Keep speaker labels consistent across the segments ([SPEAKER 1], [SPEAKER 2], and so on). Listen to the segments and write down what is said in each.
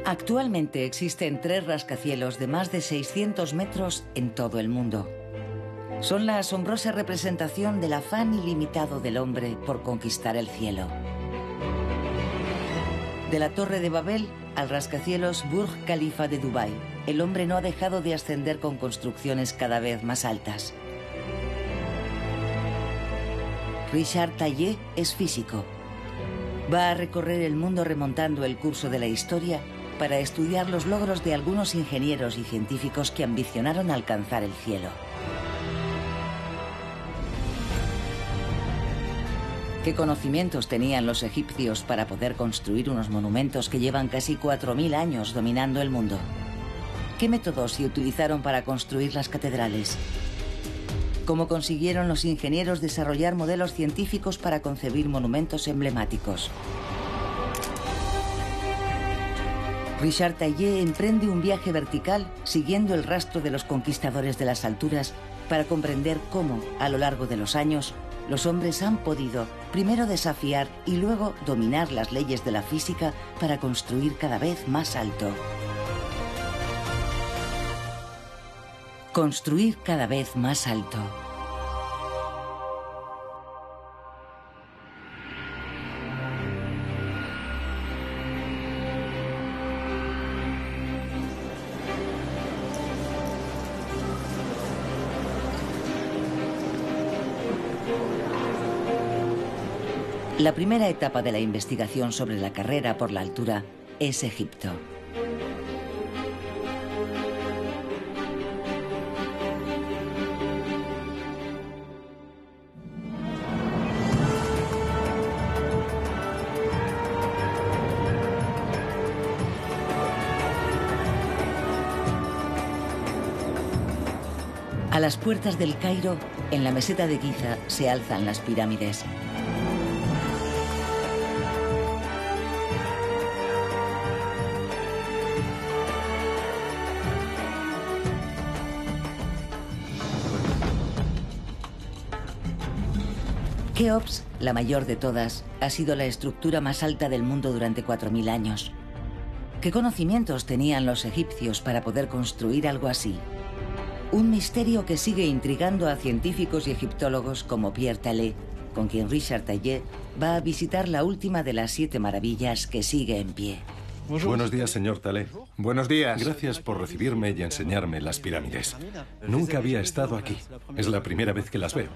[SPEAKER 1] Actualmente existen 3 rascacielos de más de 600 metros en todo el mundo. Son la asombrosa representación del afán ilimitado del hombre por conquistar el cielo. De la Torre de Babel al rascacielos Burj Khalifa de Dubái, el hombre no ha dejado de ascender con construcciones cada vez más altas. Richard Taillé es físico. Va a recorrer el mundo remontando el curso de la historia para estudiar los logros de algunos ingenieros y científicos que ambicionaron alcanzar el cielo. ¿Qué conocimientos tenían los egipcios para poder construir unos monumentos que llevan casi 4000 años dominando el mundo? ¿Qué métodos se utilizaron para construir las catedrales? ¿Cómo consiguieron los ingenieros desarrollar modelos científicos para concebir monumentos emblemáticos? Richard Taillé emprende un viaje vertical siguiendo el rastro de los conquistadores de las alturas para comprender cómo, a lo largo de los años, los hombres han podido primero desafiar y luego dominar las leyes de la física para construir cada vez más alto. Construir cada vez más alto. La primera etapa de la investigación sobre la carrera por la altura es Egipto. A las puertas del Cairo, en la meseta de Giza, se alzan las pirámides. Keops, la mayor de todas, ha sido la estructura más alta del mundo durante 4000 años. ¿Qué conocimientos tenían los egipcios para poder construir algo así? Un misterio que sigue intrigando a científicos y egiptólogos como Pierre Talley, con quien Richard Taillé va a visitar la última de las 7 maravillas que sigue en pie.
[SPEAKER 2] Buenos días, señor Talley.
[SPEAKER 3] Buenos días.
[SPEAKER 2] Gracias por recibirme y enseñarme las pirámides. Nunca había estado aquí. Es la primera vez que las veo.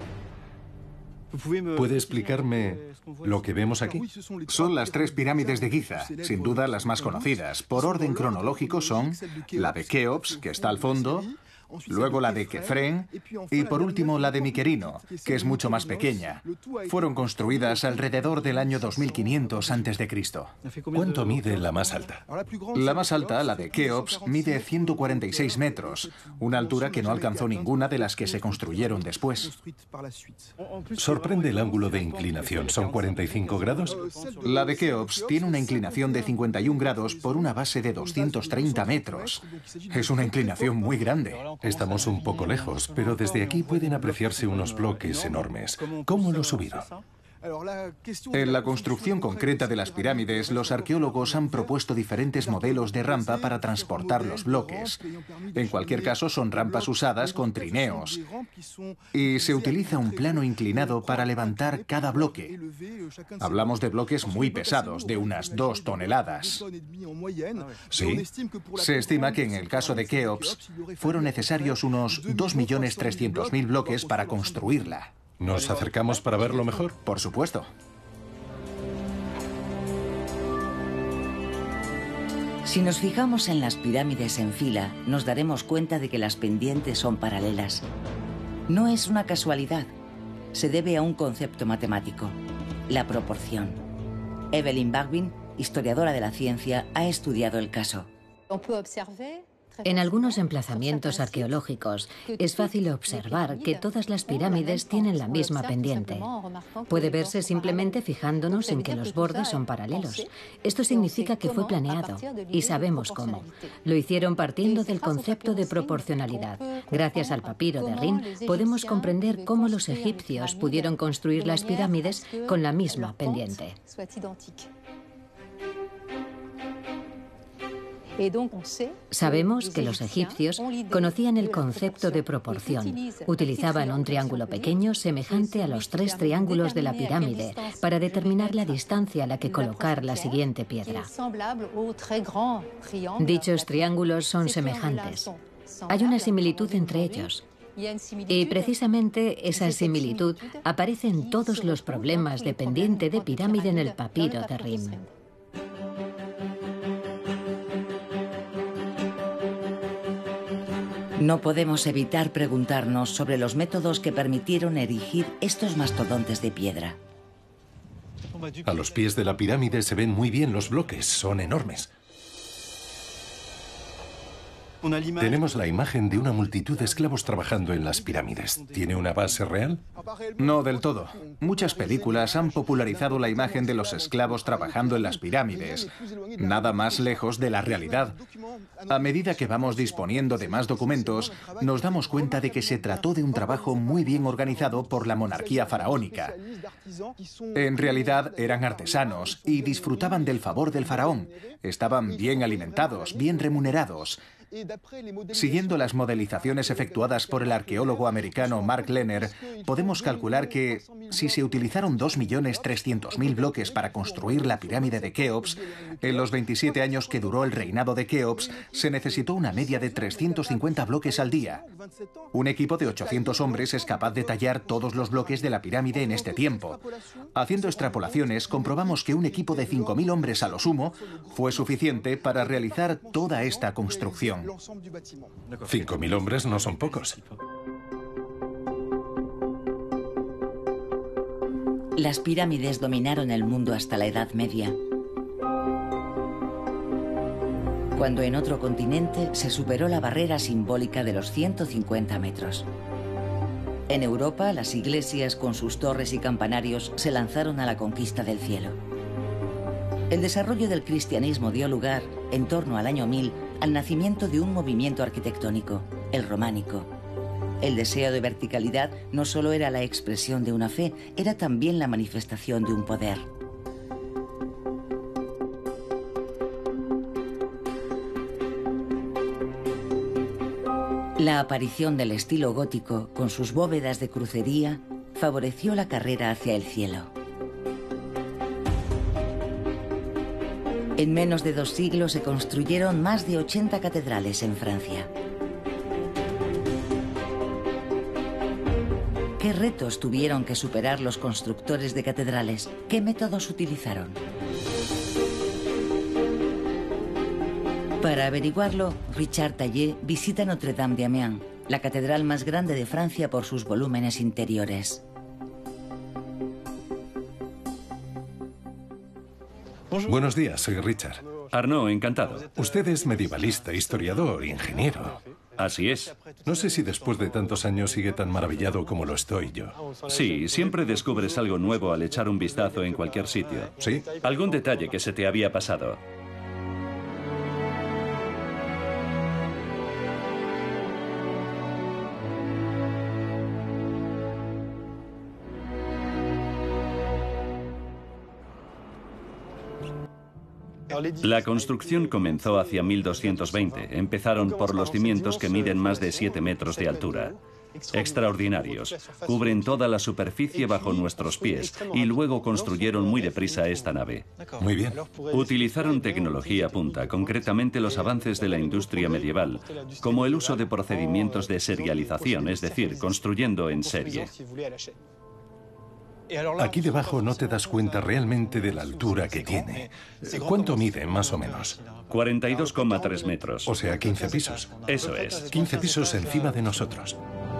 [SPEAKER 2] ¿Puede explicarme lo que vemos aquí?
[SPEAKER 3] Son las 3 pirámides de Giza, sin duda las más conocidas. Por orden cronológico son la de Keops, que está al fondo, luego la de Kefren y por último la de Miquerino, que es mucho más pequeña. Fueron construidas alrededor del año 2500 a.C.
[SPEAKER 2] ¿Cuánto mide la más alta?
[SPEAKER 3] La más alta, la de Keops, mide 146 metros, una altura que no alcanzó ninguna de las que se construyeron después.
[SPEAKER 2] Sorprende el ángulo de inclinación. ¿Son 45 grados?
[SPEAKER 3] La de Keops tiene una inclinación de 51 grados por una base de 230 metros. Es una inclinación muy grande.
[SPEAKER 2] Estamos un poco lejos, pero desde aquí pueden apreciarse unos bloques enormes. ¿Cómo los subieron?
[SPEAKER 3] En la construcción concreta de las pirámides, los arqueólogos han propuesto diferentes modelos de rampa para transportar los bloques. En cualquier caso, son rampas usadas con trineos. Y se utiliza un plano inclinado para levantar cada bloque. Hablamos de bloques muy pesados, de unas 2 toneladas.
[SPEAKER 2] ¿Sí?
[SPEAKER 3] Se estima que en el caso de Keops fueron necesarios unos 2.300.000 bloques para construirla.
[SPEAKER 2] ¿Nos acercamos para verlo mejor?
[SPEAKER 3] Por supuesto.
[SPEAKER 1] Si nos fijamos en las pirámides en fila, nos daremos cuenta de que las pendientes son paralelas. No es una casualidad. Se debe a un concepto matemático: la proporción. Evelyn Bagbin, historiadora de la ciencia, ha estudiado el caso.
[SPEAKER 4] En algunos emplazamientos arqueológicos es fácil observar que todas las pirámides tienen la misma pendiente. Puede verse simplemente fijándonos en que los bordes son paralelos. Esto significa que fue planeado y sabemos cómo. Lo hicieron partiendo del concepto de proporcionalidad. Gracias al papiro de Rhin podemos comprender cómo los egipcios pudieron construir las pirámides con la misma pendiente. Sabemos que los egipcios conocían el concepto de proporción. Utilizaban un triángulo pequeño semejante a los 3 triángulos de la pirámide para determinar la distancia a la que colocar la siguiente piedra. Dichos triángulos son semejantes. Hay una similitud entre ellos. Y precisamente esa similitud aparece en todos los problemas de pendiente de pirámide en el papiro de Rim.
[SPEAKER 1] No podemos evitar preguntarnos sobre los métodos que permitieron erigir estos mastodontes de piedra.
[SPEAKER 2] A los pies de la pirámide se ven muy bien los bloques, son enormes. Tenemos la imagen de una multitud de esclavos trabajando en las pirámides. ¿Tiene una base real?
[SPEAKER 3] No del todo. Muchas películas han popularizado la imagen de los esclavos trabajando en las pirámides. Nada más lejos de la realidad. A medida que vamos disponiendo de más documentos, nos damos cuenta de que se trató de un trabajo muy bien organizado por la monarquía faraónica. En realidad eran artesanos y disfrutaban del favor del faraón. Estaban bien alimentados, bien remunerados. Siguiendo las modelizaciones efectuadas por el arqueólogo americano Mark Lehner, podemos calcular que si se utilizaron 2.300.000 bloques para construir la pirámide de Keops, en los 27 años que duró el reinado de Keops, se necesitó una media de 350 bloques al día. Un equipo de 800 hombres es capaz de tallar todos los bloques de la pirámide en este tiempo. Haciendo extrapolaciones, comprobamos que un equipo de 5.000 hombres a lo sumo fue suficiente para realizar toda esta construcción.
[SPEAKER 2] 5.000 hombres no son pocos.
[SPEAKER 1] Las pirámides dominaron el mundo hasta la Edad Media, cuando en otro continente se superó la barrera simbólica de los 150 metros. En Europa, las iglesias con sus torres y campanarios se lanzaron a la conquista del cielo. El desarrollo del cristianismo dio lugar, en torno al año 1000, al nacimiento de un movimiento arquitectónico, el románico. El deseo de verticalidad no solo era la expresión de una fe, era también la manifestación de un poder. La aparición del estilo gótico, con sus bóvedas de crucería, favoreció la carrera hacia el cielo. En menos de 2 siglos se construyeron más de 80 catedrales en Francia. ¿Qué retos tuvieron que superar los constructores de catedrales? ¿Qué métodos utilizaron? Para averiguarlo, Richard Taillé visita Notre Dame de Amiens, la catedral más grande de Francia por sus volúmenes interiores.
[SPEAKER 2] Buenos días, soy Richard.
[SPEAKER 5] Arnaud, encantado.
[SPEAKER 2] Usted es medievalista, historiador, ingeniero.
[SPEAKER 5] Así es.
[SPEAKER 2] No sé si después de tantos años sigue tan maravillado como lo estoy yo.
[SPEAKER 5] Sí, siempre descubres algo nuevo al echar un vistazo en cualquier sitio.
[SPEAKER 2] ¿Sí?
[SPEAKER 5] ¿Algún detalle que se te había pasado? La construcción comenzó hacia 1220. Empezaron por los cimientos que miden más de 7 metros de altura. Extraordinarios. Cubren toda la superficie bajo nuestros pies y luego construyeron muy deprisa esta nave.
[SPEAKER 2] Muy bien.
[SPEAKER 5] Utilizaron tecnología punta, concretamente los avances de la industria medieval, como el uso de procedimientos de serialización, es decir, construyendo en serie.
[SPEAKER 2] Aquí debajo no te das cuenta realmente de la altura que tiene. ¿Cuánto mide, más o menos?
[SPEAKER 5] 42,3 metros.
[SPEAKER 2] O sea, 15 pisos.
[SPEAKER 5] Eso es.
[SPEAKER 2] 15 pisos encima de nosotros.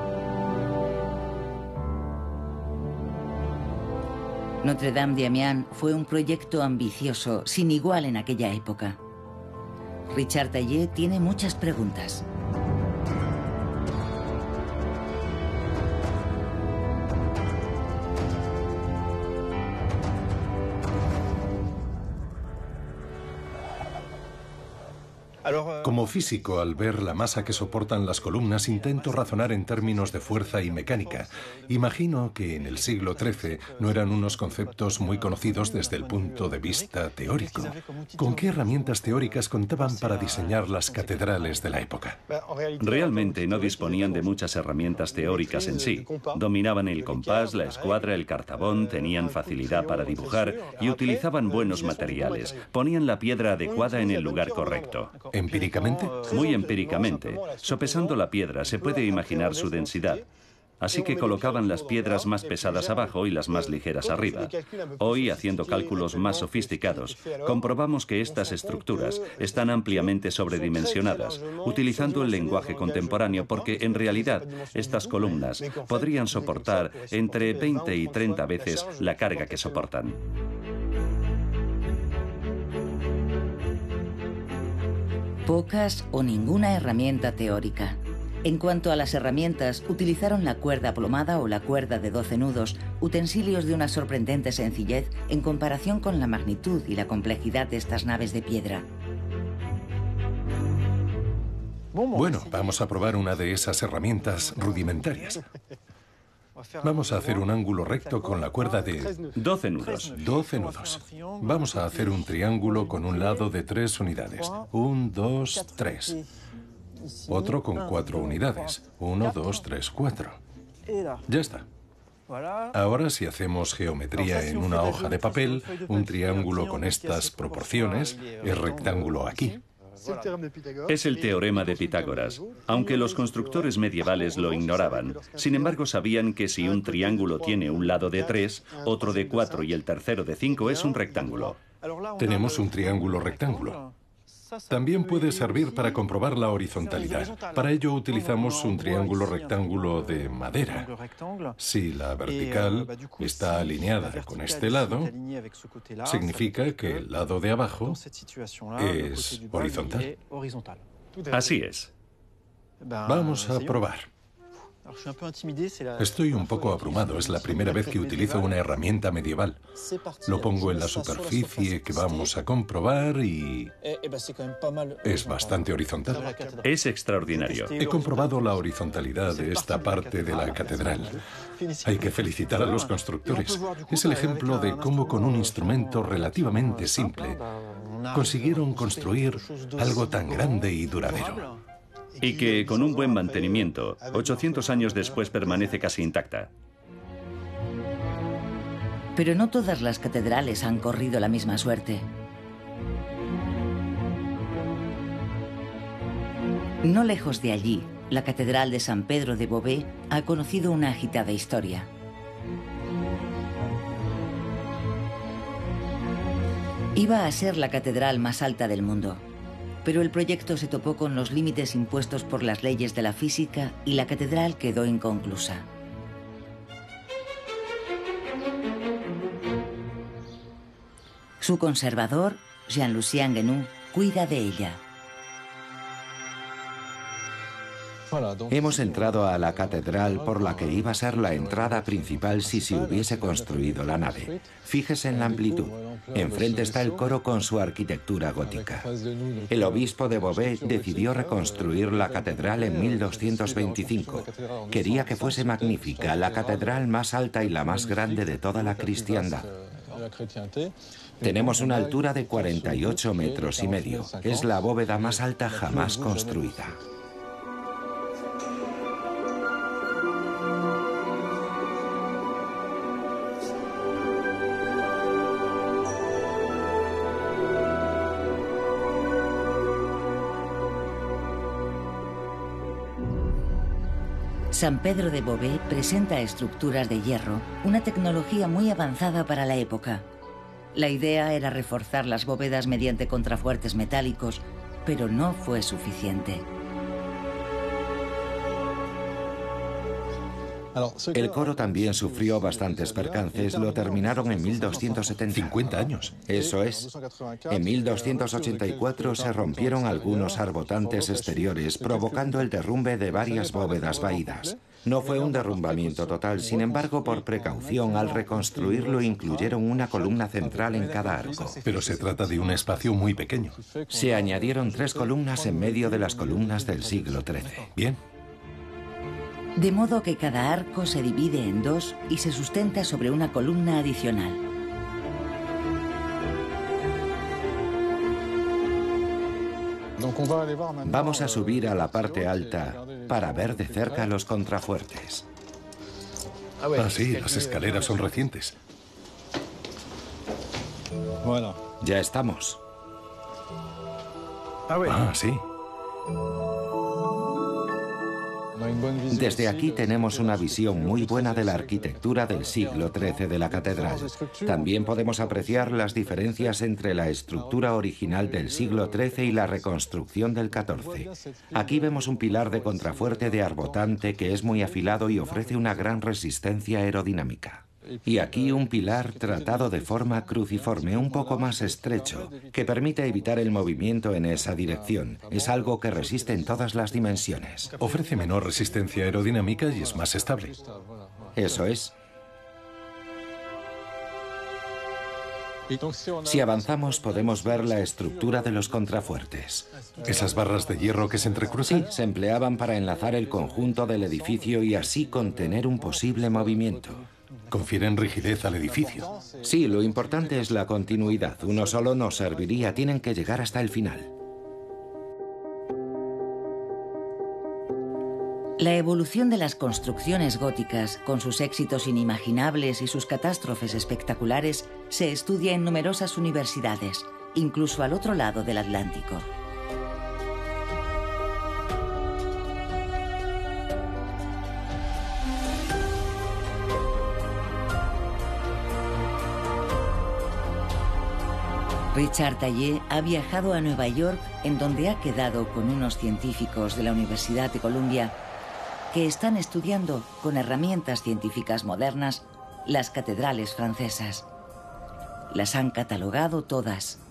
[SPEAKER 1] Notre Dame de Amiens fue un proyecto ambicioso, sin igual en aquella época. Richard Taillé tiene muchas preguntas.
[SPEAKER 2] Como físico, al ver la masa que soportan las columnas, intento razonar en términos de fuerza y mecánica. Imagino que en el siglo XIII no eran unos conceptos muy conocidos desde el punto de vista teórico. ¿Con qué herramientas teóricas contaban para diseñar las catedrales de la época?
[SPEAKER 5] Realmente no disponían de muchas herramientas teóricas en sí. Dominaban el compás, la escuadra, el cartabón, tenían facilidad para dibujar y utilizaban buenos materiales. Ponían la piedra adecuada en el lugar correcto.
[SPEAKER 2] ¿Empíricamente?
[SPEAKER 5] Muy empíricamente. Sopesando la piedra se puede imaginar su densidad. Así que colocaban las piedras más pesadas abajo y las más ligeras arriba. Hoy, haciendo cálculos más sofisticados, comprobamos que estas estructuras están ampliamente sobredimensionadas, utilizando el lenguaje contemporáneo, porque en realidad estas columnas podrían soportar entre 20 y 30 veces la carga que soportan.
[SPEAKER 1] Pocas o ninguna herramienta teórica. En cuanto a las herramientas, utilizaron la cuerda plomada o la cuerda de 12 nudos, utensilios de una sorprendente sencillez en comparación con la magnitud y la complejidad de estas naves de piedra.
[SPEAKER 2] Bueno, vamos a probar una de esas herramientas rudimentarias. Vamos a hacer un ángulo recto con la cuerda de
[SPEAKER 5] 12 nudos.
[SPEAKER 2] 12 nudos. Vamos a hacer un triángulo con un lado de 3 unidades. 1, 2, 3. Otro con 4 unidades. 1, 2, 3, 4. Ya está. Ahora, si hacemos geometría en una hoja de papel, un triángulo con estas proporciones es rectángulo aquí.
[SPEAKER 5] Es el teorema de Pitágoras, aunque los constructores medievales lo ignoraban. Sin embargo, sabían que si un triángulo tiene un lado de 3, otro de 4 y el tercero de 5 es un rectángulo.
[SPEAKER 2] Tenemos un triángulo rectángulo. También puede servir para comprobar la horizontalidad. Para ello utilizamos un triángulo rectángulo de madera. Si la vertical está alineada con este lado, significa que el lado de abajo es horizontal.
[SPEAKER 5] Así es.
[SPEAKER 2] Vamos a probar. Estoy un poco abrumado. Es la primera vez que utilizo una herramienta medieval. Lo pongo en la superficie que vamos a comprobar y es bastante horizontal.
[SPEAKER 5] Es extraordinario.
[SPEAKER 2] He comprobado la horizontalidad de esta parte de la catedral. Hay que felicitar a los constructores. Es el ejemplo de cómo con un instrumento relativamente simple consiguieron construir algo tan grande y duradero.
[SPEAKER 5] Y que, con un buen mantenimiento, 800 años después permanece casi intacta.
[SPEAKER 1] Pero no todas las catedrales han corrido la misma suerte. No lejos de allí, la Catedral de San Pedro de Beauvais ha conocido una agitada historia. Iba a ser la catedral más alta del mundo. Pero el proyecto se topó con los límites impuestos por las leyes de la física y la catedral quedó inconclusa. Su conservador, Jean-Lucien Guénoux, cuida de ella.
[SPEAKER 6] Hemos entrado a la catedral por la que iba a ser la entrada principal si se hubiese construido la nave. Fíjese en la amplitud. Enfrente está el coro con su arquitectura gótica. El obispo de Beauvais decidió reconstruir la catedral en 1225. Quería que fuese magnífica, la catedral más alta y la más grande de toda la cristiandad. Tenemos una altura de 48 metros y medio. Es la bóveda más alta jamás construida.
[SPEAKER 1] San Pedro de Beauvais presenta estructuras de hierro, una tecnología muy avanzada para la época. La idea era reforzar las bóvedas mediante contrafuertes metálicos, pero no fue suficiente.
[SPEAKER 6] El coro también sufrió bastantes percances, lo terminaron en 1270.
[SPEAKER 2] 50 años.
[SPEAKER 6] Eso es. En 1284 se rompieron algunos arbotantes exteriores, provocando el derrumbe de varias bóvedas vaídas. No fue un derrumbamiento total, sin embargo, por precaución, al reconstruirlo incluyeron una columna central en cada arco.
[SPEAKER 2] Pero se trata de un espacio muy pequeño.
[SPEAKER 6] Se añadieron 3 columnas en medio de las columnas del siglo XIII.
[SPEAKER 2] Bien.
[SPEAKER 1] De modo que cada arco se divide en 2 y se sustenta sobre una columna adicional.
[SPEAKER 6] Vamos a subir a la parte alta para ver de cerca los contrafuertes.
[SPEAKER 2] Ah, sí, las escaleras son recientes.
[SPEAKER 6] Ya estamos.
[SPEAKER 2] Ah, sí.
[SPEAKER 6] Desde aquí tenemos una visión muy buena de la arquitectura del siglo XIII de la catedral. También podemos apreciar las diferencias entre la estructura original del siglo XIII y la reconstrucción del XIV. Aquí vemos un pilar de contrafuerte de arbotante que es muy afilado y ofrece una gran resistencia aerodinámica. Y aquí un pilar tratado de forma cruciforme, un poco más estrecho, que permite evitar el movimiento en esa dirección. Es algo que resiste en todas las dimensiones.
[SPEAKER 2] Ofrece menor resistencia aerodinámica y es más estable.
[SPEAKER 6] Eso es. Si avanzamos podemos ver la estructura de los contrafuertes.
[SPEAKER 2] ¿Esas barras de hierro que se entrecruzan?
[SPEAKER 6] Sí, se empleaban para enlazar el conjunto del edificio y así contener un posible movimiento.
[SPEAKER 2] Confieren rigidez al edificio.
[SPEAKER 6] Sí, lo importante es la continuidad. Uno solo no serviría, tienen que llegar hasta el final.
[SPEAKER 1] La evolución de las construcciones góticas, con sus éxitos inimaginables y sus catástrofes espectaculares, se estudia en numerosas universidades, incluso al otro lado del Atlántico. Richard Taillé ha viajado a Nueva York, en donde ha quedado con unos científicos de la Universidad de Columbia que están estudiando con herramientas científicas modernas las catedrales francesas. Las han catalogado todas.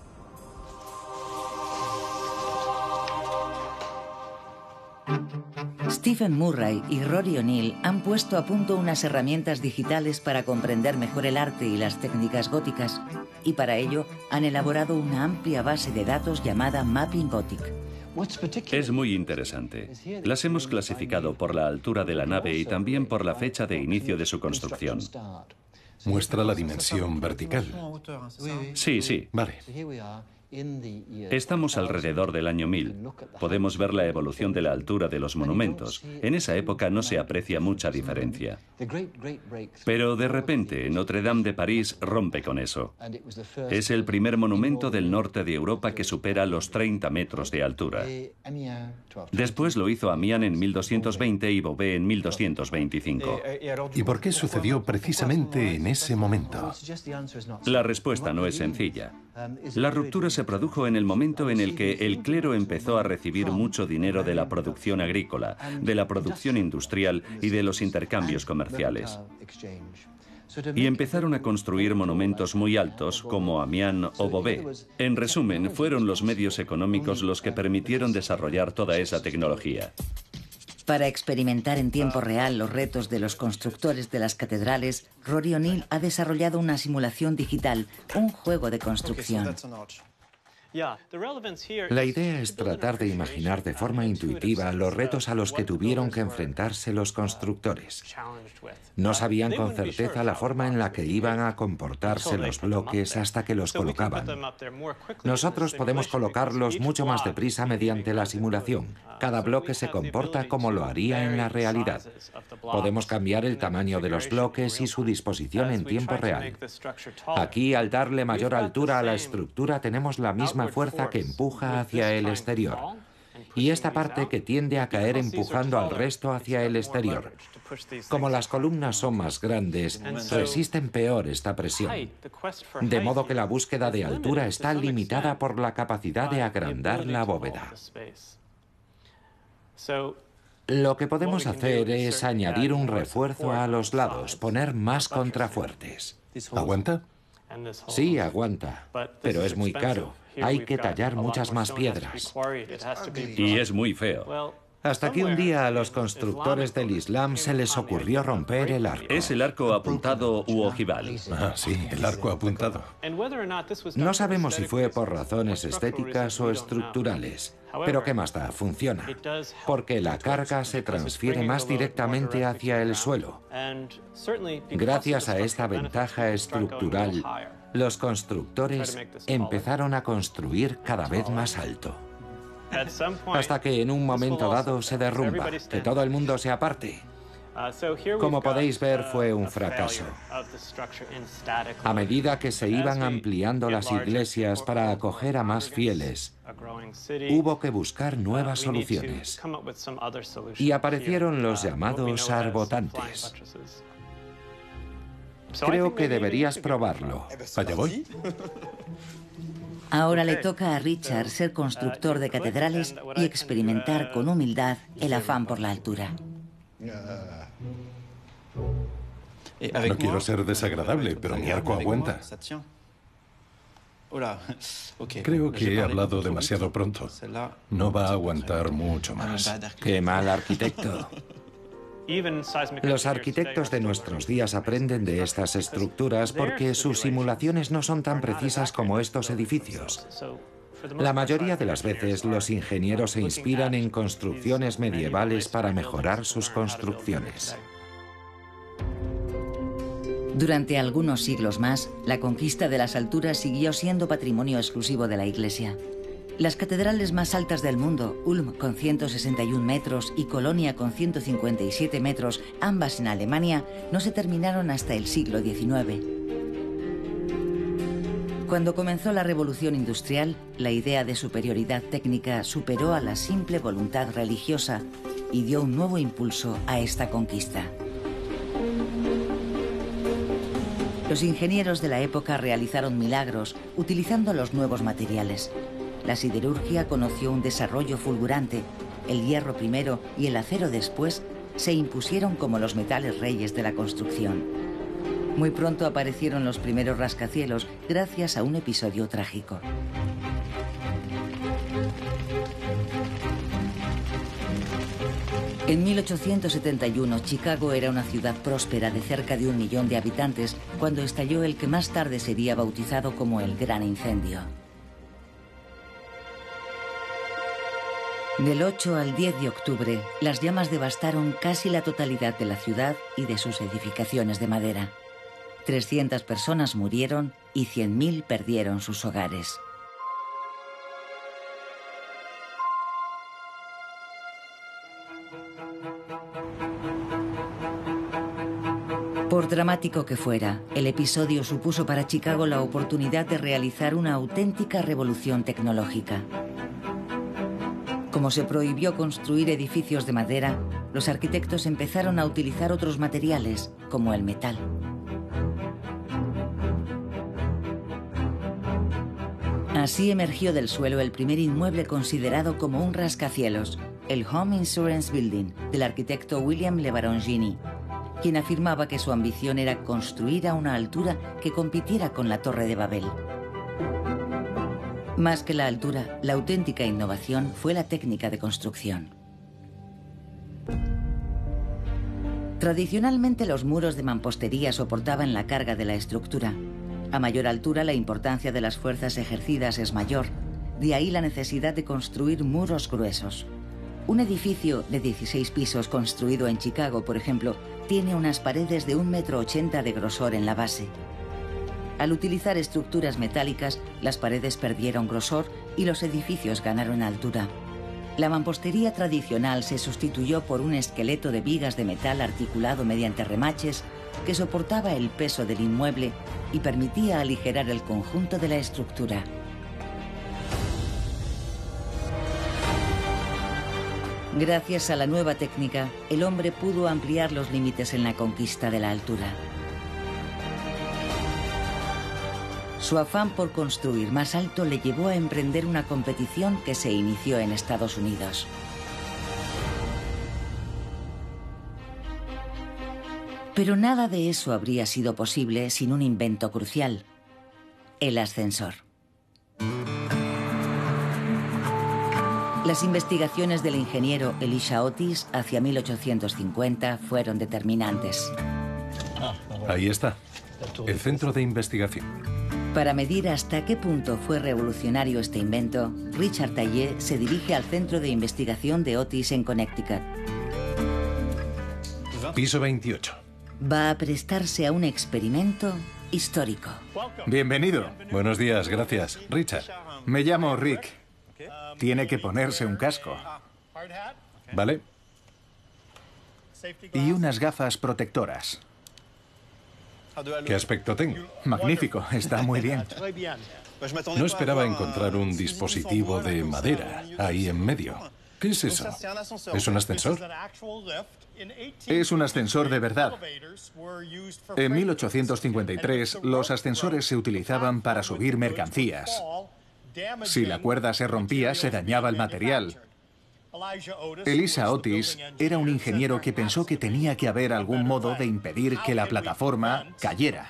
[SPEAKER 1] Stephen Murray y Rory O'Neill han puesto a punto unas herramientas digitales para comprender mejor el arte y las técnicas góticas, y para ello han elaborado una amplia base de datos llamada Mapping Gothic.
[SPEAKER 5] Es muy interesante. Las hemos clasificado por la altura de la nave y también por la fecha de inicio de su construcción.
[SPEAKER 2] Muestra la dimensión vertical.
[SPEAKER 5] Sí, sí.
[SPEAKER 2] Vale.
[SPEAKER 5] Estamos alrededor del año 1000. Podemos ver la evolución de la altura de los monumentos. En esa época no se aprecia mucha diferencia. Pero de repente, Notre Dame de París rompe con eso. Es el primer monumento del norte de Europa que supera los 30 metros de altura. Después lo hizo Amiens en 1220 y Beauvais en 1225.
[SPEAKER 2] ¿Y por qué sucedió precisamente en ese momento?
[SPEAKER 5] La respuesta no es sencilla. La ruptura se produjo en el momento en el que el clero empezó a recibir mucho dinero de la producción agrícola, de la producción industrial y de los intercambios comerciales. Y empezaron a construir monumentos muy altos, como Amiens o Beauvais. En resumen, fueron los medios económicos los que permitieron desarrollar toda esa tecnología.
[SPEAKER 1] Para experimentar en tiempo real los retos de los constructores de las catedrales, Rory O'Neill ha desarrollado una simulación digital, un juego de construcción.
[SPEAKER 6] La idea es tratar de imaginar de forma intuitiva los retos a los que tuvieron que enfrentarse los constructores. No sabían con certeza la forma en la que iban a comportarse los bloques hasta que los colocaban. Nosotros podemos colocarlos mucho más deprisa mediante la simulación. Cada bloque se comporta como lo haría en la realidad. Podemos cambiar el tamaño de los bloques y su disposición en tiempo real. Aquí, al darle mayor altura a la estructura, tenemos la misma fuerza que empuja hacia el exterior. Y esta parte que tiende a caer empujando al resto hacia el exterior. Como las columnas son más grandes, resisten peor esta presión. De modo que la búsqueda de altura está limitada por la capacidad de agrandar la bóveda. Lo que podemos hacer es añadir un refuerzo a los lados, poner más contrafuertes.
[SPEAKER 2] ¿Aguanta?
[SPEAKER 6] Sí, aguanta, pero es muy caro. Hay que tallar muchas más piedras.
[SPEAKER 5] Y es muy feo.
[SPEAKER 6] Hasta que un día a los constructores del Islam se les ocurrió romper el arco.
[SPEAKER 5] Es el arco apuntado u ojival.
[SPEAKER 2] Ah, sí, el arco apuntado.
[SPEAKER 6] No sabemos si fue por razones estéticas o estructurales, pero ¿qué más da? Funciona, porque la carga se transfiere más directamente hacia el suelo. Gracias a esta ventaja estructural, los constructores empezaron a construir cada vez más alto. Hasta que en un momento dado se derrumba, que todo el mundo se aparte. Como podéis ver, fue un fracaso. A medida que se iban ampliando las iglesias para acoger a más fieles, hubo que buscar nuevas soluciones. Y aparecieron los llamados arbotantes. Creo que deberías probarlo.
[SPEAKER 2] ¿Allá voy?
[SPEAKER 1] Ahora le toca a Richard ser constructor de catedrales y experimentar con humildad el afán por la altura.
[SPEAKER 2] No quiero ser desagradable, pero mi arco aguanta. Creo que he hablado demasiado pronto. No va a aguantar mucho más.
[SPEAKER 6] ¡Qué mal arquitecto! Los arquitectos de nuestros días aprenden de estas estructuras porque sus simulaciones no son tan precisas como estos edificios. La mayoría de las veces los ingenieros se inspiran en construcciones medievales para mejorar sus construcciones.
[SPEAKER 1] Durante algunos siglos más, la conquista de las alturas siguió siendo patrimonio exclusivo de la Iglesia. Las catedrales más altas del mundo, Ulm con 161 metros y Colonia con 157 metros, ambas en Alemania, no se terminaron hasta el siglo XIX. Cuando comenzó la Revolución Industrial, la idea de superioridad técnica superó a la simple voluntad religiosa y dio un nuevo impulso a esta conquista. Los ingenieros de la época realizaron milagros utilizando los nuevos materiales. La siderurgia conoció un desarrollo fulgurante. El hierro primero y el acero después se impusieron como los metales reyes de la construcción. Muy pronto aparecieron los primeros rascacielos gracias a un episodio trágico. En 1871, Chicago era una ciudad próspera de cerca de 1 millón de habitantes cuando estalló el que más tarde sería bautizado como el Gran Incendio. Del 8 al 10 de octubre, las llamas devastaron casi la totalidad de la ciudad y de sus edificaciones de madera. 300 personas murieron y 100.000 perdieron sus hogares. Por dramático que fuera, el episodio supuso para Chicago la oportunidad de realizar una auténtica revolución tecnológica. Como se prohibió construir edificios de madera, los arquitectos empezaron a utilizar otros materiales, como el metal. Así emergió del suelo el primer inmueble considerado como un rascacielos, el Home Insurance Building, del arquitecto William LeBaron-Gini, quien afirmaba que su ambición era construir a una altura que compitiera con la Torre de Babel. Más que la altura, la auténtica innovación fue la técnica de construcción. Tradicionalmente, los muros de mampostería soportaban la carga de la estructura. A mayor altura, la importancia de las fuerzas ejercidas es mayor. De ahí la necesidad de construir muros gruesos. Un edificio de 16 pisos construido en Chicago, por ejemplo, tiene unas paredes de 1,80 m de grosor en la base. Al utilizar estructuras metálicas, las paredes perdieron grosor y los edificios ganaron altura. La mampostería tradicional se sustituyó por un esqueleto de vigas de metal articulado mediante remaches que soportaba el peso del inmueble y permitía aligerar el conjunto de la estructura. Gracias a la nueva técnica, el hombre pudo ampliar los límites en la conquista de la altura. Su afán por construir más alto le llevó a emprender una competición que se inició en Estados Unidos. Pero nada de eso habría sido posible sin un invento crucial: el ascensor. Las investigaciones del ingeniero Elisha Otis hacia 1850 fueron determinantes.
[SPEAKER 2] Ahí está, el centro de investigación.
[SPEAKER 1] Para medir hasta qué punto fue revolucionario este invento, Richard Taillé se dirige al centro de investigación de Otis en Connecticut.
[SPEAKER 2] Piso 28.
[SPEAKER 1] Va a prestarse a un experimento histórico.
[SPEAKER 3] Bienvenido.
[SPEAKER 2] Buenos días, gracias. Richard.
[SPEAKER 3] Me llamo Rick. Tiene que ponerse un casco.
[SPEAKER 2] ¿Vale?
[SPEAKER 3] Y unas gafas protectoras.
[SPEAKER 2] ¿Qué aspecto tengo?
[SPEAKER 3] Magnífico, está muy bien.
[SPEAKER 2] No esperaba encontrar un dispositivo de madera ahí en medio. ¿Qué es eso? ¿Es un ascensor?
[SPEAKER 3] Es un ascensor de verdad. En 1853, los ascensores se utilizaban para subir mercancías. Si la cuerda se rompía, se dañaba el material. Elisha Otis era un ingeniero que pensó que tenía que haber algún modo de impedir que la plataforma cayera.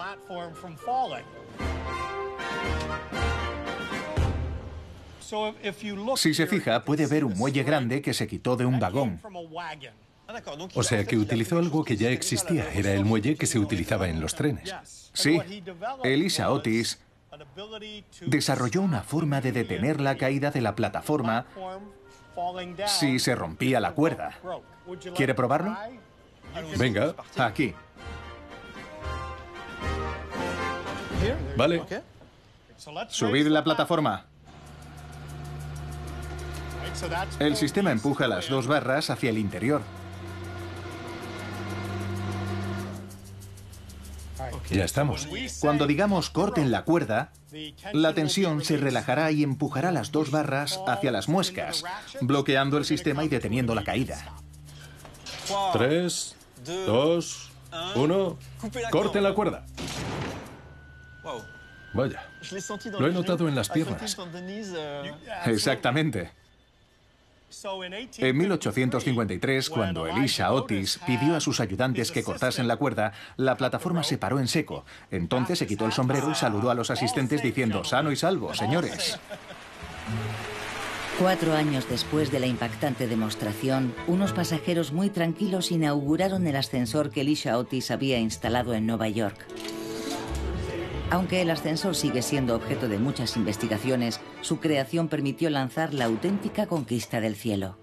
[SPEAKER 3] Si se fija, puede ver un muelle grande que se quitó de un vagón.
[SPEAKER 2] O sea que utilizó algo que ya existía. Era el muelle que se utilizaba en los trenes.
[SPEAKER 3] Sí, Elisha Otis desarrolló una forma de detener la caída de la plataforma si se rompía la cuerda. ¿Quiere probarlo?
[SPEAKER 2] Venga.
[SPEAKER 3] Aquí.
[SPEAKER 2] Vale.
[SPEAKER 3] Subid la plataforma. El sistema empuja las dos barras hacia el interior.
[SPEAKER 2] Ya estamos.
[SPEAKER 3] Cuando digamos corten la cuerda, la tensión se relajará y empujará las dos barras hacia las muescas, bloqueando el sistema y deteniendo la caída.
[SPEAKER 2] 3, 2, 1. ¡Corten la cuerda! Vaya, lo he notado en las piernas.
[SPEAKER 3] Exactamente. En 1853, cuando Elisha Otis pidió a sus ayudantes que cortasen la cuerda, la plataforma se paró en seco. Entonces se quitó el sombrero y saludó a los asistentes diciendo: «Sano y salvo, señores».
[SPEAKER 1] 4 años después de la impactante demostración, unos pasajeros muy tranquilos inauguraron el ascensor que Elisha Otis había instalado en Nueva York. Aunque el ascensor sigue siendo objeto de muchas investigaciones, su creación permitió lanzar la auténtica conquista del cielo.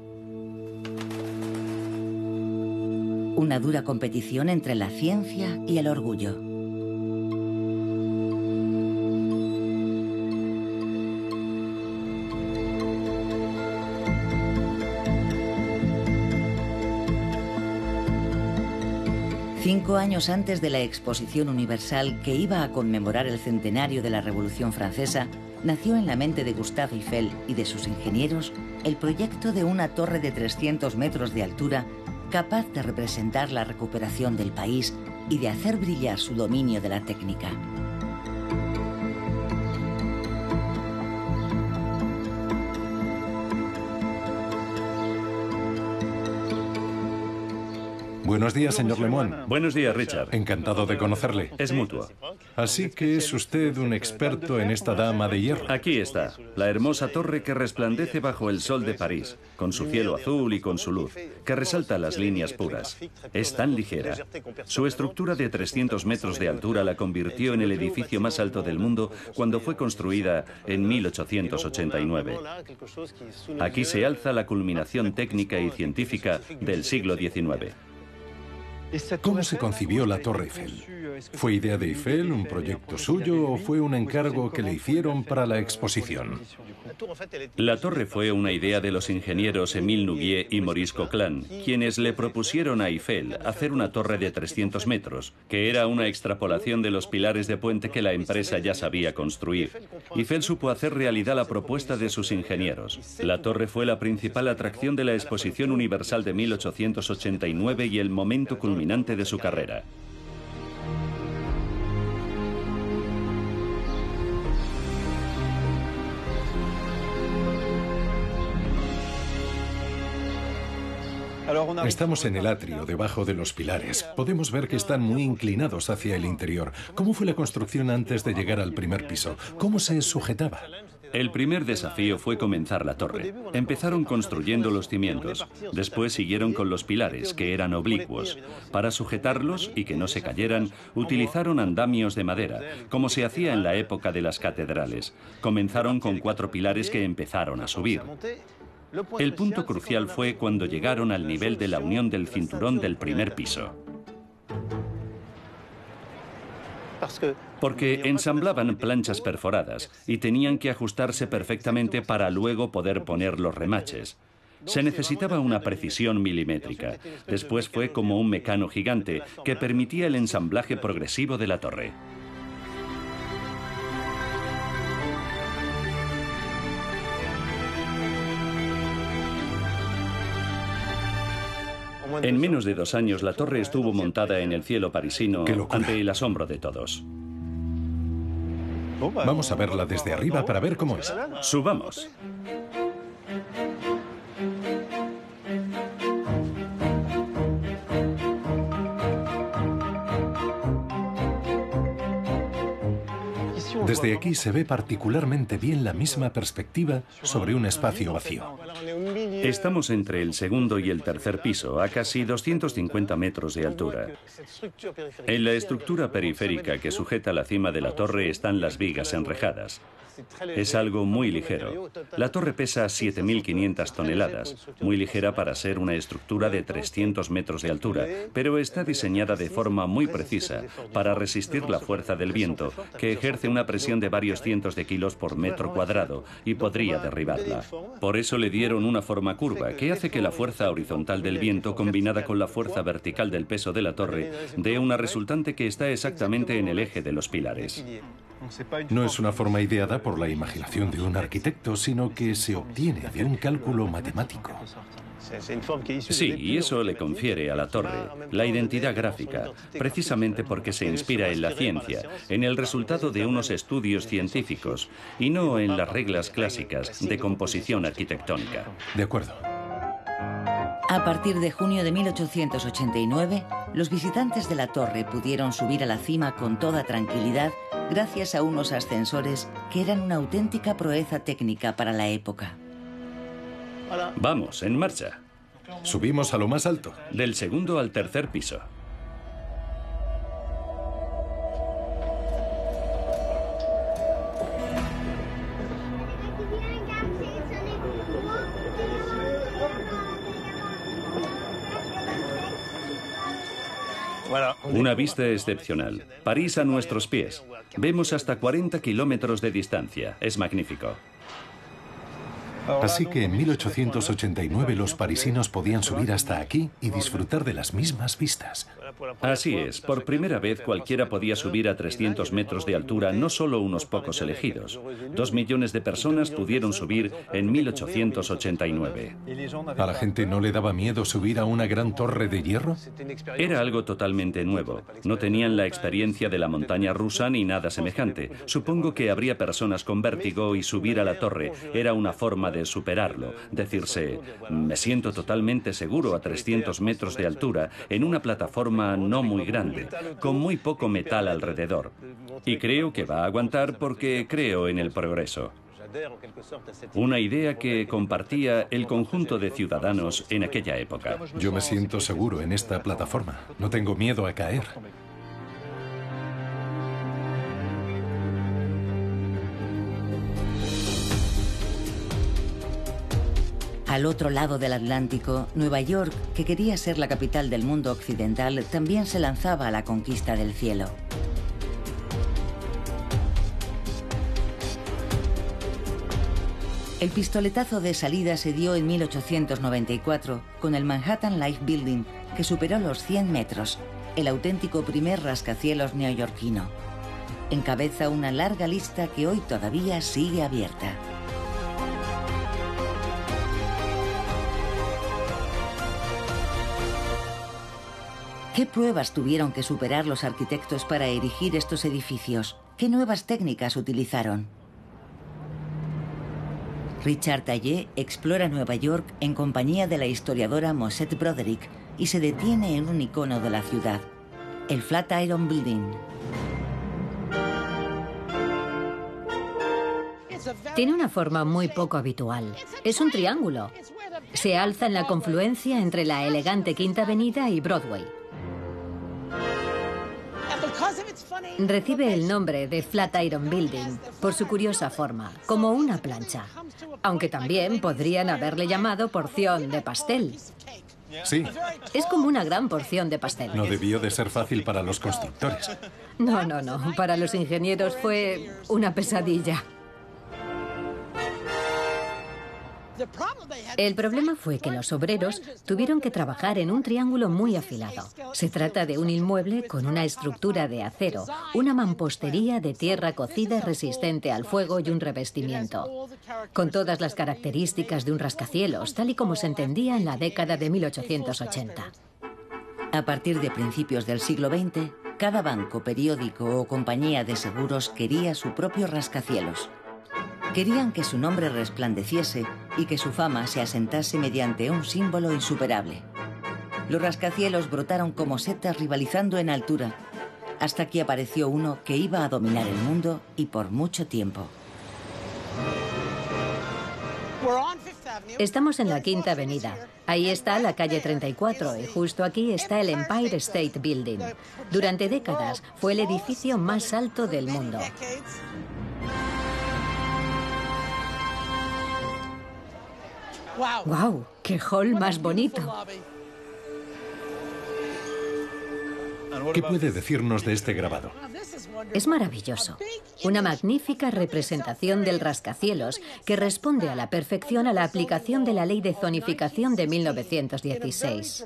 [SPEAKER 1] Una dura competición entre la ciencia y el orgullo. Cinco años antes de la Exposición Universal, que iba a conmemorar el centenario de la Revolución Francesa, nació en la mente de Gustave Eiffel y de sus ingenieros el proyecto de una torre de 300 metros de altura capaz de representar la recuperación del país y de hacer brillar su dominio de la técnica.
[SPEAKER 2] Buenos días, señor Lemoine.
[SPEAKER 5] Buenos días, Richard.
[SPEAKER 2] Encantado de conocerle.
[SPEAKER 5] Es mutuo.
[SPEAKER 2] Así que es usted un experto en esta dama de hierro.
[SPEAKER 5] Aquí está, la hermosa torre que resplandece bajo el sol de París, con su cielo azul y con su luz, que resalta las líneas puras. Es tan ligera. Su estructura de 300 metros de altura la convirtió en el edificio más alto del mundo cuando fue construida en 1889. Aquí se alza la culminación técnica y científica del siglo XIX.
[SPEAKER 2] ¿Cómo se concibió la Torre Eiffel? ¿Fue idea de Eiffel, un proyecto suyo o fue un encargo que le hicieron para la exposición?
[SPEAKER 5] La torre fue una idea de los ingenieros Émile Nouguier y Maurice Coquelin, quienes le propusieron a Eiffel hacer una torre de 300 metros, que era una extrapolación de los pilares de puente que la empresa ya sabía construir. Eiffel supo hacer realidad la propuesta de sus ingenieros. La torre fue la principal atracción de la Exposición Universal de 1889 y el momento culminante de su carrera.
[SPEAKER 2] Estamos en el atrio, debajo de los pilares. Podemos ver que están muy inclinados hacia el interior. ¿Cómo fue la construcción antes de llegar al primer piso? ¿Cómo se sujetaba?
[SPEAKER 5] El primer desafío fue comenzar la torre. Empezaron construyendo los cimientos. Después siguieron con los pilares, que eran oblicuos. Para sujetarlos y que no se cayeran, utilizaron andamios de madera, como se hacía en la época de las catedrales. Comenzaron con 4 pilares que empezaron a subir. El punto crucial fue cuando llegaron al nivel de la unión del cinturón del primer piso. Porque ensamblaban planchas perforadas y tenían que ajustarse perfectamente para luego poder poner los remaches. Se necesitaba una precisión milimétrica. Después fue como un mecano gigante que permitía el ensamblaje progresivo de la torre. En menos de 2 años, la torre estuvo montada en el cielo parisino ante el asombro de todos.
[SPEAKER 2] Vamos a verla desde arriba para ver cómo es.
[SPEAKER 5] Subamos.
[SPEAKER 2] Desde aquí se ve particularmente bien la misma perspectiva sobre un espacio vacío.
[SPEAKER 5] Estamos entre el segundo y el tercer piso, a casi 250 metros de altura. En la estructura periférica que sujeta la cima de la torre están las vigas enrejadas. Es algo muy ligero. La torre pesa 7.500 toneladas, muy ligera para ser una estructura de 300 metros de altura, pero está diseñada de forma muy precisa para resistir la fuerza del viento, que ejerce una presión de varios cientos de kilos por metro cuadrado y podría derribarla. Por eso le dieron una forma curva, que hace que la fuerza horizontal del viento, combinada con la fuerza vertical del peso de la torre, dé una resultante que está exactamente en el eje de los pilares.
[SPEAKER 2] No es una forma ideada por la imaginación de un arquitecto, sino que se obtiene de un cálculo matemático.
[SPEAKER 5] Sí, y eso le confiere a la torre la identidad gráfica, precisamente porque se inspira en la ciencia, en el resultado de unos estudios científicos, y no en las reglas clásicas de composición arquitectónica.
[SPEAKER 2] De acuerdo.
[SPEAKER 1] A partir de junio de 1889, los visitantes de la torre pudieron subir a la cima con toda tranquilidad gracias a unos ascensores que eran una auténtica proeza técnica para la época.
[SPEAKER 5] Vamos, en marcha.
[SPEAKER 2] Subimos a lo más alto.
[SPEAKER 5] Del segundo al tercer piso. Una vista excepcional. París a nuestros pies. Vemos hasta 40 kilómetros de distancia. Es magnífico.
[SPEAKER 2] Así que en 1889 los parisinos podían subir hasta aquí y disfrutar de las mismas vistas.
[SPEAKER 5] Así es, por primera vez cualquiera podía subir a 300 metros de altura, no solo unos pocos elegidos. 2 millones de personas pudieron subir en 1889.
[SPEAKER 2] ¿A la gente no le daba miedo subir a una gran torre de hierro?
[SPEAKER 5] Era algo totalmente nuevo. No tenían la experiencia de la montaña rusa ni nada semejante. Supongo que habría personas con vértigo y subir a la torre era una forma de superarlo. Decirse, me siento totalmente seguro a 300 metros de altura en una plataforma no muy grande, con muy poco metal alrededor. Y creo que va a aguantar porque creo en el progreso. Una idea que compartía el conjunto de ciudadanos en aquella época.
[SPEAKER 2] Yo me siento seguro en esta plataforma. No tengo miedo a caer.
[SPEAKER 1] Al otro lado del Atlántico, Nueva York, que quería ser la capital del mundo occidental, también se lanzaba a la conquista del cielo. El pistoletazo de salida se dio en 1894 con el Manhattan Life Building, que superó los 100 metros, el auténtico primer rascacielos neoyorquino. Encabeza una larga lista que hoy todavía sigue abierta. ¿Qué pruebas tuvieron que superar los arquitectos para erigir estos edificios? ¿Qué nuevas técnicas utilizaron? Richard Taillé explora Nueva York en compañía de la historiadora Mosette Broderick y se detiene en un icono de la ciudad, el Flatiron Building.
[SPEAKER 4] Tiene una forma muy poco habitual. Es un triángulo. Se alza en la confluencia entre la elegante Quinta Avenida y Broadway. Recibe el nombre de Flatiron Building por su curiosa forma, como una plancha. Aunque también podrían haberle llamado porción de pastel.
[SPEAKER 2] Sí.
[SPEAKER 4] Es como una gran porción de pastel.
[SPEAKER 2] No debió de ser fácil para los constructores.
[SPEAKER 4] No. Para los ingenieros fue una pesadilla. El problema fue que los obreros tuvieron que trabajar en un triángulo muy afilado. Se trata de un inmueble con una estructura de acero, una mampostería de tierra cocida resistente al fuego y un revestimiento, con todas las características de un rascacielos, tal y como se entendía en la década de 1880.
[SPEAKER 1] A partir de principios del siglo XX, cada banco, periódico o compañía de seguros quería su propio rascacielos. Querían que su nombre resplandeciese y que su fama se asentase mediante un símbolo insuperable. Los rascacielos brotaron como setas rivalizando en altura, hasta que apareció uno que iba a dominar el mundo y por mucho tiempo.
[SPEAKER 4] Estamos en la Quinta Avenida. Ahí está la calle 34 y justo aquí está el Empire State Building. Durante décadas fue el edificio más alto del mundo. ¡Wow! ¡Qué hall más bonito!
[SPEAKER 2] ¿Qué puede decirnos de este grabado?
[SPEAKER 4] Es maravilloso. Una magnífica representación del rascacielos que responde a la perfección a la aplicación de la Ley de Zonificación de 1916.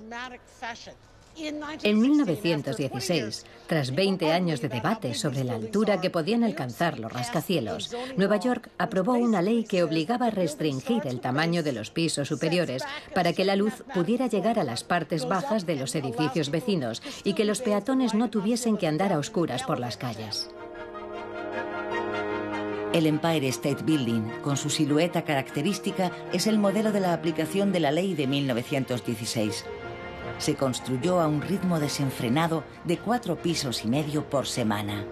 [SPEAKER 4] En 1916, tras 20 años de debate sobre la altura que podían alcanzar los rascacielos, Nueva York aprobó una ley que obligaba a restringir el tamaño de los pisos superiores para que la luz pudiera llegar a las partes bajas de los edificios vecinos y que los peatones no tuviesen que andar a oscuras por las calles.
[SPEAKER 1] El Empire State Building, con su silueta característica, es el modelo de la aplicación de la ley de 1916. Se construyó a un ritmo desenfrenado de 4,5 pisos por semana.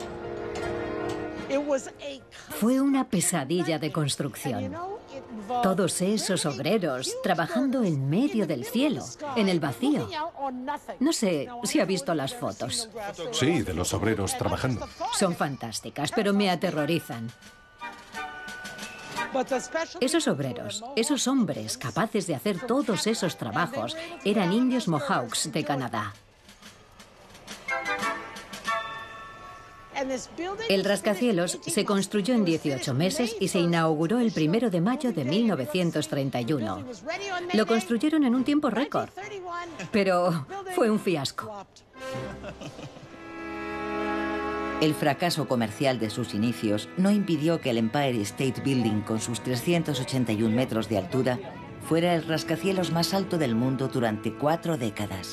[SPEAKER 4] Fue una pesadilla de construcción. Todos esos obreros trabajando en medio del cielo, en el vacío. No sé si ha visto las fotos.
[SPEAKER 2] Sí, de los obreros trabajando.
[SPEAKER 4] Son fantásticas, pero me aterrorizan. Esos obreros, esos hombres capaces de hacer todos esos trabajos, eran indios Mohawks de Canadá. El rascacielos se construyó en 18 meses y se inauguró el 1 de mayo de 1931. Lo construyeron en un tiempo récord, pero fue un fiasco.
[SPEAKER 1] El fracaso comercial de sus inicios no impidió que el Empire State Building, con sus 381 metros de altura, fuera el rascacielos más alto del mundo durante 4 décadas.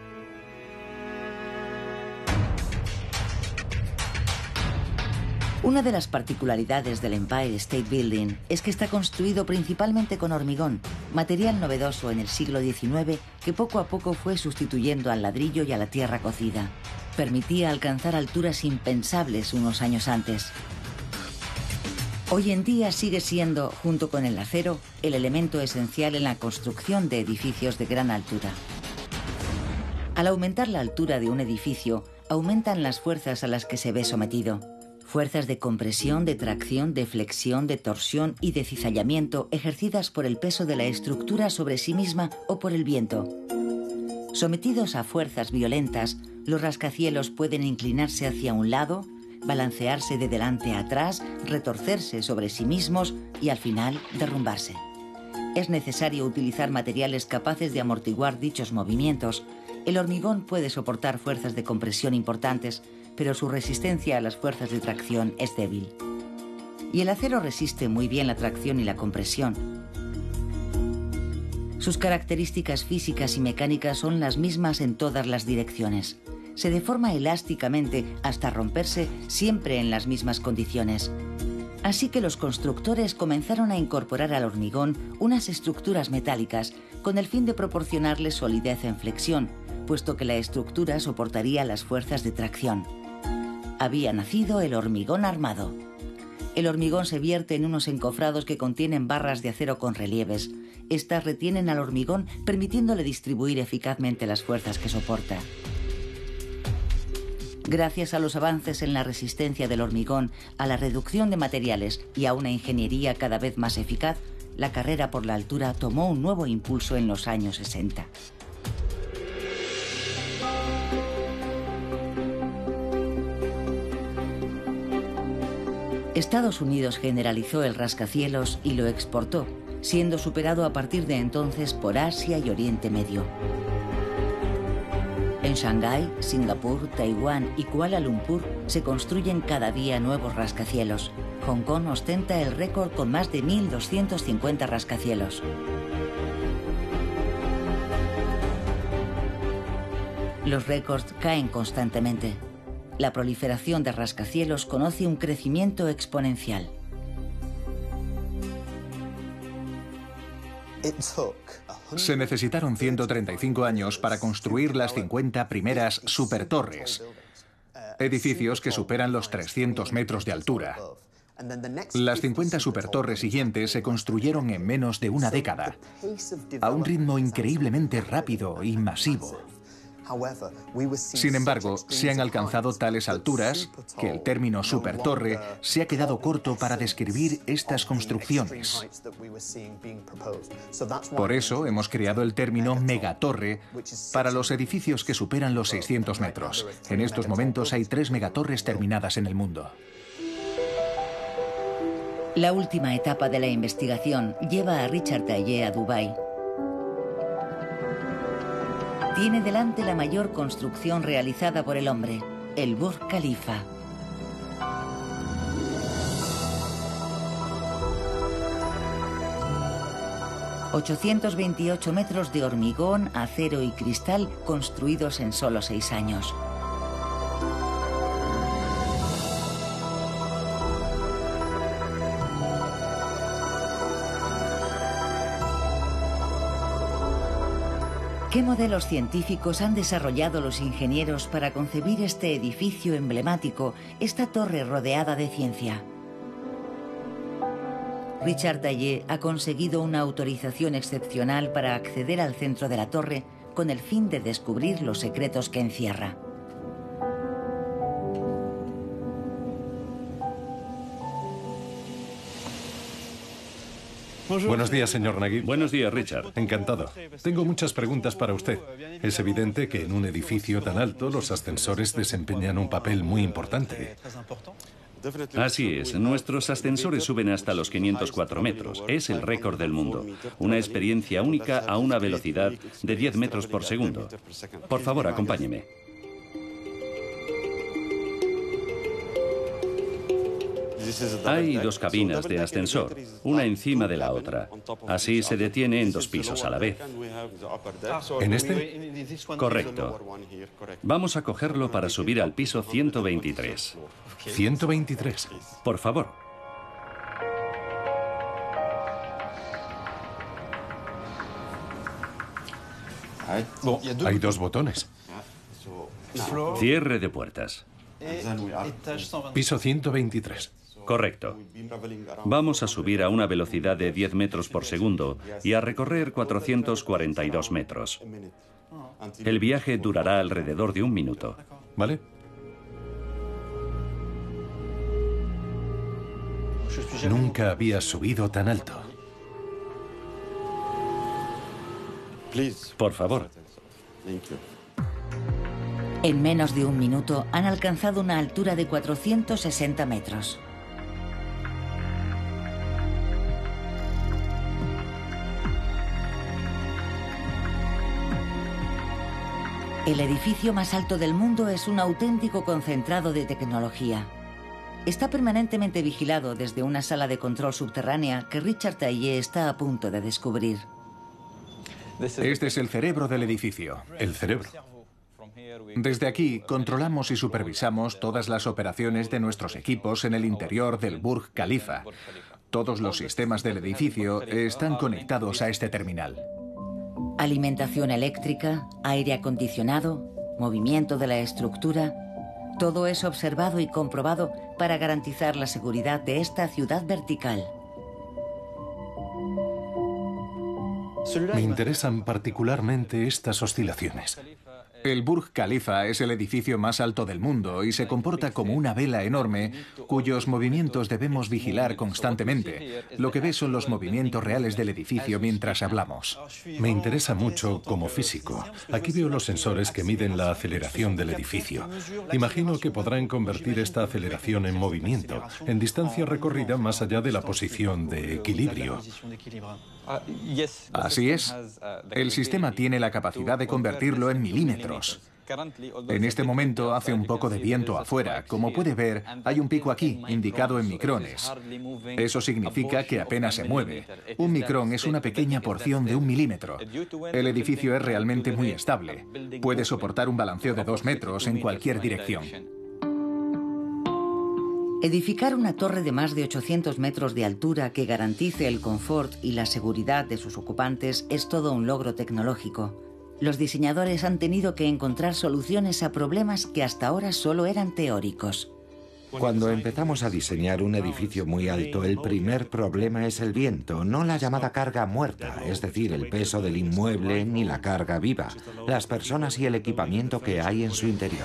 [SPEAKER 1] Una de las particularidades del Empire State Building es que está construido principalmente con hormigón, material novedoso en el siglo XIX que poco a poco fue sustituyendo al ladrillo y a la tierra cocida. Permitía alcanzar alturas impensables unos años antes. Hoy en día sigue siendo, junto con el acero, el elemento esencial en la construcción de edificios de gran altura. Al aumentar la altura de un edificio, aumentan las fuerzas a las que se ve sometido. Fuerzas de compresión, de tracción, de flexión, de torsión y de cizallamiento ejercidas por el peso de la estructura sobre sí misma o por el viento. Sometidos a fuerzas violentas, los rascacielos pueden inclinarse hacia un lado, balancearse de delante a atrás, retorcerse sobre sí mismos y al final derrumbarse. Es necesario utilizar materiales capaces de amortiguar dichos movimientos. El hormigón puede soportar fuerzas de compresión importantes, pero su resistencia a las fuerzas de tracción es débil. Y el acero resiste muy bien la tracción y la compresión. Sus características físicas y mecánicas son las mismas en todas las direcciones. Se deforma elásticamente hasta romperse siempre en las mismas condiciones. Así que los constructores comenzaron a incorporar al hormigón unas estructuras metálicas con el fin de proporcionarle solidez en flexión, puesto que la estructura soportaría las fuerzas de tracción. Había nacido el hormigón armado. El hormigón se vierte en unos encofrados que contienen barras de acero con relieves. Estas retienen al hormigón, permitiéndole distribuir eficazmente las fuerzas que soporta. Gracias a los avances en la resistencia del hormigón, a la reducción de materiales y a una ingeniería cada vez más eficaz, la carrera por la altura tomó un nuevo impulso en los años 60. Estados Unidos generalizó el rascacielos y lo exportó, siendo superado a partir de entonces por Asia y Oriente Medio. En Shanghái, Singapur, Taiwán y Kuala Lumpur se construyen cada día nuevos rascacielos. Hong Kong ostenta el récord con más de 1.250 rascacielos. Los récords caen constantemente. La proliferación de rascacielos conoce un crecimiento exponencial.
[SPEAKER 3] Se necesitaron 135 años para construir las 50 primeras supertorres, edificios que superan los 300 metros de altura. Las 50 supertorres siguientes se construyeron en menos de una década, a un ritmo increíblemente rápido y masivo. Sin embargo, se han alcanzado tales alturas que el término supertorre se ha quedado corto para describir estas construcciones. Por eso hemos creado el término megatorre para los edificios que superan los 600 metros. En estos momentos hay 3 megatorres terminadas en el mundo.
[SPEAKER 1] La última etapa de la investigación lleva a Richard Taillé a Dubái. Tiene delante la mayor construcción realizada por el hombre, el Burj Khalifa. ...828 metros de hormigón, acero y cristal construidos en solo 6 años. ¿Qué modelos científicos han desarrollado los ingenieros para concebir este edificio emblemático, esta torre rodeada de ciencia? Richard Taillé ha conseguido una autorización excepcional para acceder al centro de la torre con el fin de descubrir los secretos que encierra.
[SPEAKER 2] Buenos días, señor Nagui.
[SPEAKER 5] Buenos días, Richard.
[SPEAKER 2] Encantado. Tengo muchas preguntas para usted. Es evidente que en un edificio tan alto los ascensores desempeñan un papel muy importante.
[SPEAKER 5] Así es, nuestros ascensores suben hasta los 504 metros. Es el récord del mundo. Una experiencia única a una velocidad de 10 metros por segundo. Por favor, acompáñeme. Hay 2 cabinas de ascensor, una encima de la otra. Así se detiene en 2 pisos a la vez.
[SPEAKER 2] ¿En este?
[SPEAKER 5] Correcto. Vamos a cogerlo para subir al piso 123.
[SPEAKER 2] 123.
[SPEAKER 5] Por favor.
[SPEAKER 2] Hay 2 botones.
[SPEAKER 5] Cierre de puertas.
[SPEAKER 2] Piso 123.
[SPEAKER 5] Correcto. Vamos a subir a una velocidad de 10 metros por segundo y a recorrer 442 metros. El viaje durará alrededor de 1 minuto.
[SPEAKER 2] ¿Vale? Nunca había subido tan alto.
[SPEAKER 5] Por favor.
[SPEAKER 1] En menos de 1 minuto han alcanzado una altura de 460 metros. El edificio más alto del mundo es un auténtico concentrado de tecnología. Está permanentemente vigilado desde una sala de control subterránea que Richard Taillé está a punto de descubrir.
[SPEAKER 3] Este es el cerebro del edificio.
[SPEAKER 2] El cerebro.
[SPEAKER 3] Desde aquí controlamos y supervisamos todas las operaciones de nuestros equipos en el interior del Burj Khalifa. Todos los sistemas del edificio están conectados a este terminal.
[SPEAKER 1] Alimentación eléctrica, aire acondicionado, movimiento de la estructura, todo es observado y comprobado para garantizar la seguridad de esta ciudad vertical.
[SPEAKER 2] Me interesan particularmente estas oscilaciones.
[SPEAKER 3] El Burj Khalifa es el edificio más alto del mundo y se comporta como una vela enorme cuyos movimientos debemos vigilar constantemente. Lo que ves son los movimientos reales del edificio mientras hablamos.
[SPEAKER 2] Me interesa mucho como físico. Aquí veo los sensores que miden la aceleración del edificio. Imagino que podrán convertir esta aceleración en movimiento, en distancia recorrida más allá de la posición de equilibrio.
[SPEAKER 3] Así es. El sistema tiene la capacidad de convertirlo en milímetros. En este momento hace un poco de viento afuera. Como puede ver, hay un pico aquí, indicado en micrones. Eso significa que apenas se mueve. Un micrón es una pequeña porción de un milímetro. El edificio es realmente muy estable. Puede soportar un balanceo de 2 metros en cualquier dirección.
[SPEAKER 1] Edificar una torre de más de 800 metros de altura que garantice el confort y la seguridad de sus ocupantes es todo un logro tecnológico. Los diseñadores han tenido que encontrar soluciones a problemas que hasta ahora solo eran teóricos.
[SPEAKER 6] Cuando empezamos a diseñar un edificio muy alto, el primer problema es el viento, no la llamada carga muerta, es decir, el peso del inmueble ni la carga viva, las personas y el equipamiento que hay en su interior.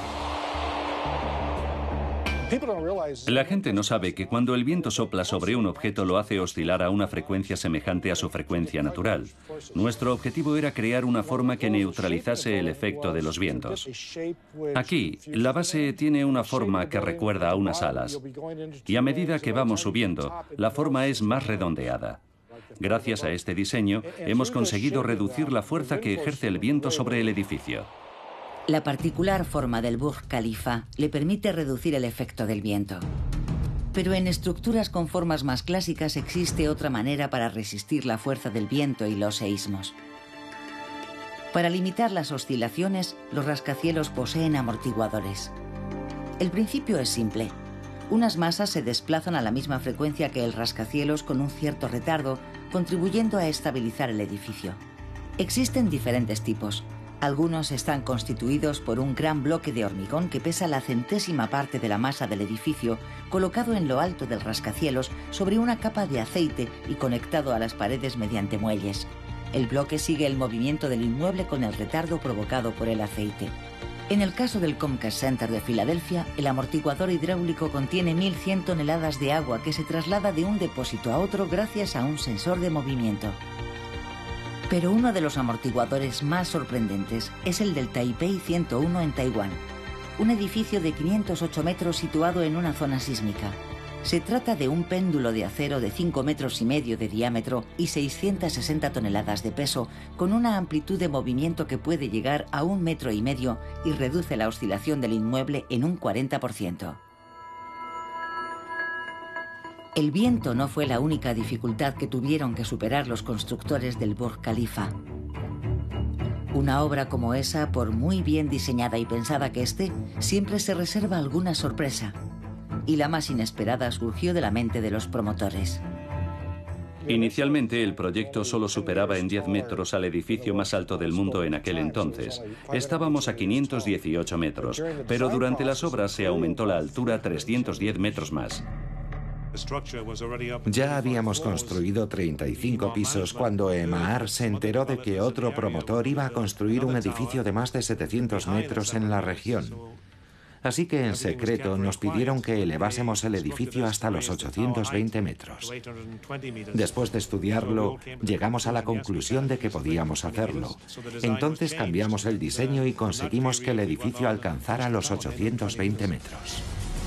[SPEAKER 5] La gente no sabe que cuando el viento sopla sobre un objeto lo hace oscilar a una frecuencia semejante a su frecuencia natural. Nuestro objetivo era crear una forma que neutralizase el efecto de los vientos. Aquí, la base tiene una forma que recuerda a unas alas, y a medida que vamos subiendo, la forma es más redondeada. Gracias a este diseño, hemos conseguido reducir la fuerza que ejerce el viento sobre el edificio.
[SPEAKER 1] La particular forma del Burj Khalifa le permite reducir el efecto del viento. Pero en estructuras con formas más clásicas existe otra manera para resistir la fuerza del viento y los seísmos. Para limitar las oscilaciones, los rascacielos poseen amortiguadores. El principio es simple. Unas masas se desplazan a la misma frecuencia que el rascacielos con un cierto retardo, contribuyendo a estabilizar el edificio. Existen diferentes tipos. Algunos están constituidos por un gran bloque de hormigón que pesa la centésima parte de la masa del edificio, colocado en lo alto del rascacielos sobre una capa de aceite y conectado a las paredes mediante muelles. El bloque sigue el movimiento del inmueble con el retardo provocado por el aceite. En el caso del Comcast Center de Filadelfia, el amortiguador hidráulico contiene 1.100 toneladas de agua que se traslada de un depósito a otro gracias a un sensor de movimiento. Pero uno de los amortiguadores más sorprendentes es el del Taipei 101 en Taiwán, un edificio de 508 metros situado en una zona sísmica. Se trata de un péndulo de acero de 5,5 metros de diámetro y 660 toneladas de peso, con una amplitud de movimiento que puede llegar a 1,5 metros y reduce la oscilación del inmueble en un 40%. El viento no fue la única dificultad que tuvieron que superar los constructores del Burj Khalifa. Una obra como esa, por muy bien diseñada y pensada que esté, siempre se reserva alguna sorpresa. Y la más inesperada surgió de la mente de los promotores.
[SPEAKER 5] Inicialmente, el proyecto solo superaba en 10 metros al edificio más alto del mundo en aquel entonces. Estábamos a 518 metros, pero durante las obras se aumentó la altura a 310 metros más.
[SPEAKER 6] Ya habíamos construido 35 pisos cuando Emaar se enteró de que otro promotor iba a construir un edificio de más de 700 metros en la región. Así que en secreto nos pidieron que elevásemos el edificio hasta los 820 metros. Después de estudiarlo, llegamos a la conclusión de que podíamos hacerlo. Entonces cambiamos el diseño y conseguimos que el edificio alcanzara los 820 metros.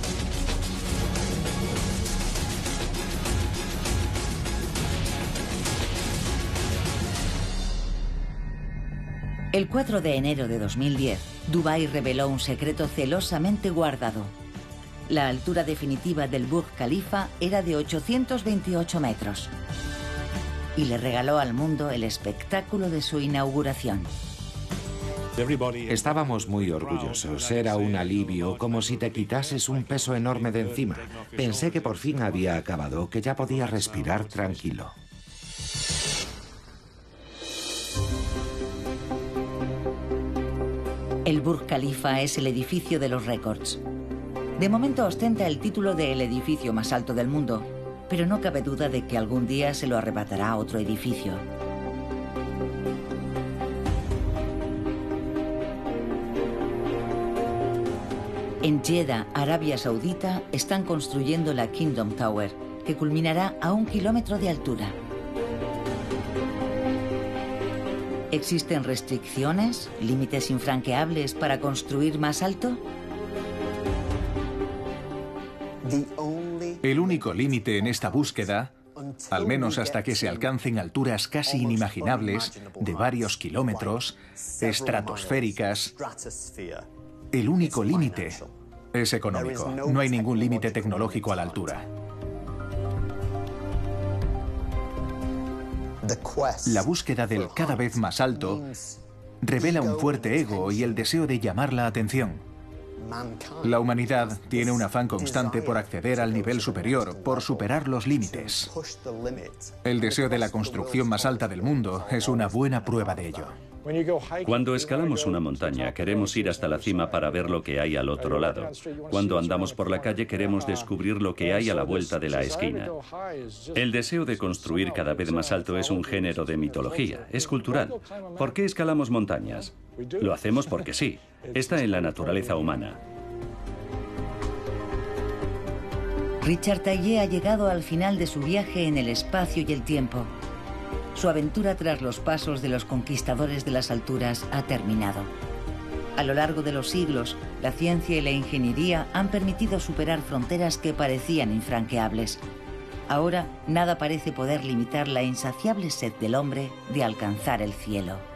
[SPEAKER 1] El 4 de enero de 2010, Dubái reveló un secreto celosamente guardado. La altura definitiva del Burj Khalifa era de 828 metros. Y le regaló al mundo el espectáculo de su inauguración.
[SPEAKER 6] Estábamos muy orgullosos. Era un alivio, como si te quitases un peso enorme de encima. Pensé que por fin había acabado, que ya podía respirar tranquilo.
[SPEAKER 1] El Burj Khalifa es el edificio de los récords. De momento ostenta el título de el edificio más alto del mundo, pero no cabe duda de que algún día se lo arrebatará otro edificio. En Jeddah, Arabia Saudita, están construyendo la Kingdom Tower, que culminará a 1 kilómetro de altura. ¿Existen restricciones, límites infranqueables para construir más alto?
[SPEAKER 3] El único límite en esta búsqueda, al menos hasta que se alcancen alturas casi inimaginables de varios kilómetros, estratosféricas, el único límite es económico. No hay ningún límite tecnológico a la altura. La búsqueda del cada vez más alto revela un fuerte ego y el deseo de llamar la atención. La humanidad tiene un afán constante por acceder al nivel superior, por superar los límites. El deseo de la construcción más alta del mundo es una buena prueba de ello.
[SPEAKER 5] Cuando escalamos una montaña, queremos ir hasta la cima para ver lo que hay al otro lado. Cuando andamos por la calle, queremos descubrir lo que hay a la vuelta de la esquina. El deseo de construir cada vez más alto es un género de mitología, es cultural. ¿Por qué escalamos montañas? Lo hacemos porque sí. Está en la naturaleza humana.
[SPEAKER 1] Richard Taillé ha llegado al final de su viaje en el espacio y el tiempo. Su aventura tras los pasos de los conquistadores de las alturas ha terminado. A lo largo de los siglos, la ciencia y la ingeniería han permitido superar fronteras que parecían infranqueables. Ahora, nada parece poder limitar la insaciable sed del hombre de alcanzar el cielo.